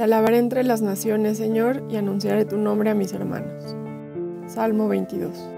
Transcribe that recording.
alabaré entre las naciones, Señor, y anunciaré tu nombre a mis hermanos. Salmo 22.